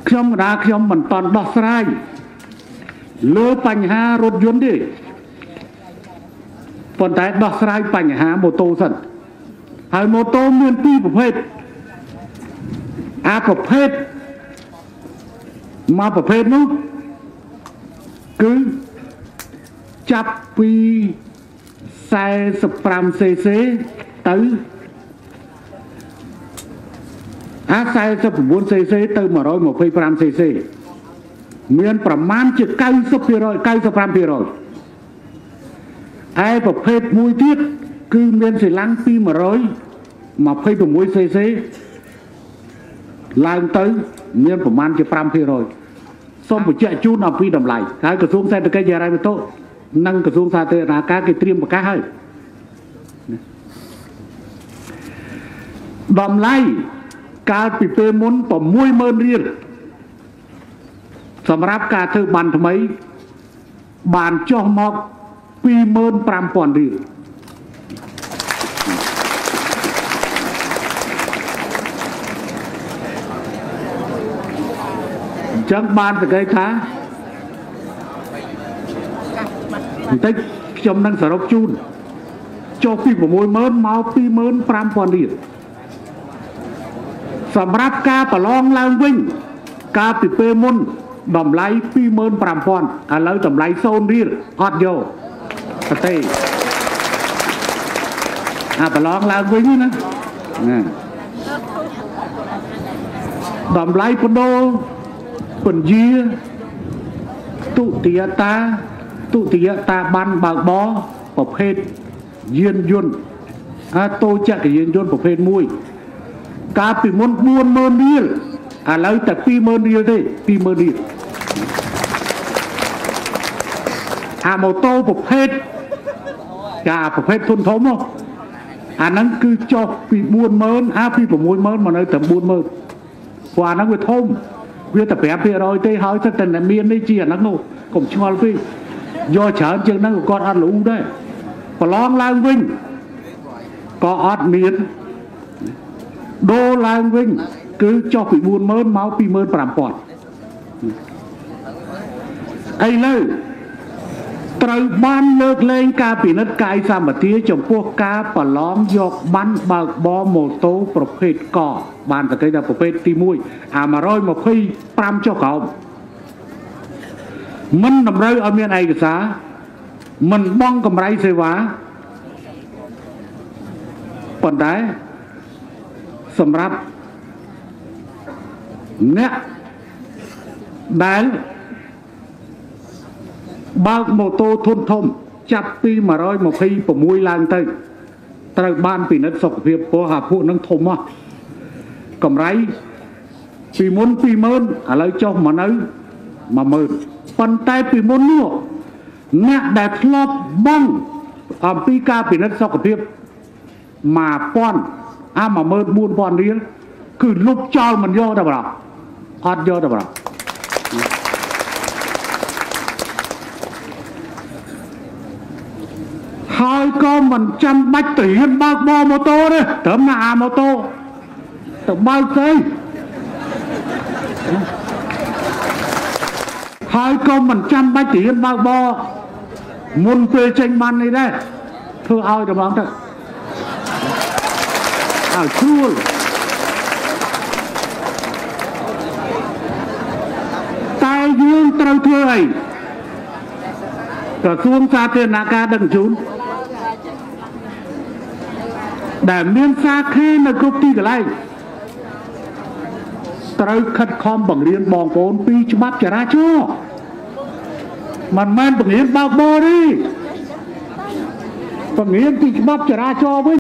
ខ្ញុំកដាខ្ញុំមិនតន់ដោះស្រាយលើបញ្ហារថយន្តទេប៉ុន្តែដោះស្រាយបញ្ហាម៉ូតូសិនហើយម៉ូតូមានពីរប្រភេទអាប្រភេទមកប្រភេទនោះគឺចាប់ពី 45cc ទៅ 49cc ទៅ 125cc មានប្រមាណជា 90% 95% ឯប្រភេទមួយទៀតគឺមានសិលាំងពី 126cc ឡើងទៅមានប្រមាណជា 5% សូមបញ្ជាក់ជូនអំពីតម្លៃហើយក្រសួងសេដ្ឋកិច្ចហិរញ្ញវត្ថុនិងក្រសួងសាធារណការគេត្រៀមប្រកាសហើយតម្លៃកាលពីពេលមុន 60000 រៀលសម្រាប់ការធ្វើបានថ្មីបានចុះមក 25000 រៀលអញ្ចឹងបានសង្កេតថាបន្តិចខ្ញុំនឹងសរុបជូនចុះពី 60000 មក 25000 រៀលសម្រាប់ការប្រឡងឡើងវិញកាលពីពេលមុនតម្លៃ 25000 ឥឡូវតម្លៃ 0 រៀលអត់យកទេអាប្រឡងឡើងវិញណាតម្លៃបដូរពន្យាទុតិយតាបានបើកបរប្រភេទយានយន្តតូចចក្រយានយន្តប្រភេទ1កាលពីមុន 40000 រៀលឥឡូវតែ 20000 រៀលទេ 20000 រៀលអាម៉ូតូប្រភេទប្រភេទធុនធំនោះអាហ្នឹងគឺចុះពី 40000 ពី 60000 មកនៅតែ 40000 ព្រោះអាហ្នឹងវាធំវាតែ 5% ទេហើយតែមាននេះជាអាហ្នឹងនោះកុំឆ្ងល់ពេកយកច្រើនជាងហ្នឹងក៏គាត់អត់លូដែរប្រឡងឡើងវិញក៏អត់មានដូរឡើងវិញគឺចុះពី 40000 មក 25000 ឥឡូវត្រូវបានលើកលែងការពិនិត្យកាយសម្បទាចំពោះការប្រឡងយកប័ណ្ណបើកបរម៉ូតូប្រភេទកបានតែគេថាប្រភេទទី1អា125ចុះក្រោមមិនតម្រូវឲ្យមានឯកសារមិនបង់កម្រៃសេវាប៉ុន្តែសម្រាប់អ្នកដែលបើកម៉ូតូធុនធំចាប់ពី 126 ឡើងទៅត្រូវបានពិនិត្យសុខភាពព្រោះអាពួកនឹងធំហ៎កម្រៃពីមុន 20000 ឥឡូវចុះមកនៅ 10000 ប៉ុន្តែពីមុននោះអ្នកដែលធ្លាប់បង់អំពីការពិនិត្យសុខភាព 1000 14000 រៀលគឺលុបចោលមិនយកទេបងអត់យកទេបងហើយក៏មិនចាំបាច់ទៅរៀនបើកបរម៉ូតូទេត្រឹមណាអាម៉ូតូទៅបើកទៅហើយក៏មិនចាំបាច់ទៅរៀនបើកបរមុនពេលចេញបាននេះដែរធ្វើឲ្យតែបងទៅឲ្យស្រួលតែយើងត្រូវធ្វើអីក្រសួងសាធារណការដឹកជញ្ជូនដែលមានសាខានៅគ្រប់ទីកន្លែងត្រូវខិតខំបង្រៀនបងប្អូនពីច្បាប់ចរាចរណ៍មិនមែនបង្រៀនបើកបរទេបង្រៀនពីច្បាប់ចរាចរណ៍វិញ